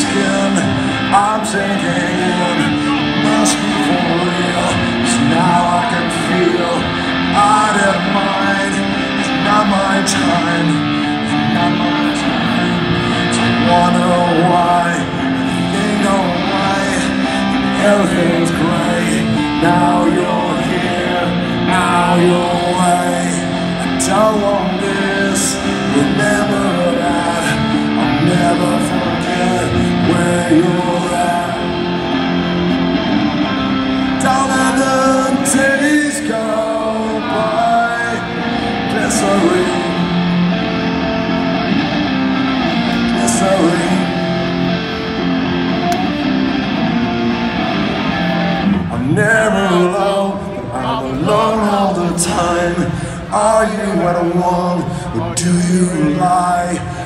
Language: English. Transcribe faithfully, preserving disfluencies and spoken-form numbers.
skin. I'm thinking must be for real, 'cause now I can feel I don't mind. It's not my time, it's not my time to wonder why everything don't right, everything's great. Now you're here, now you're away. I don't want this, remember that. I'll never forget where you're at. Don't let the days go by. Glycerin, glycerin. I'm never alone, I'm alone all the time. Are you at a one, or do you lie?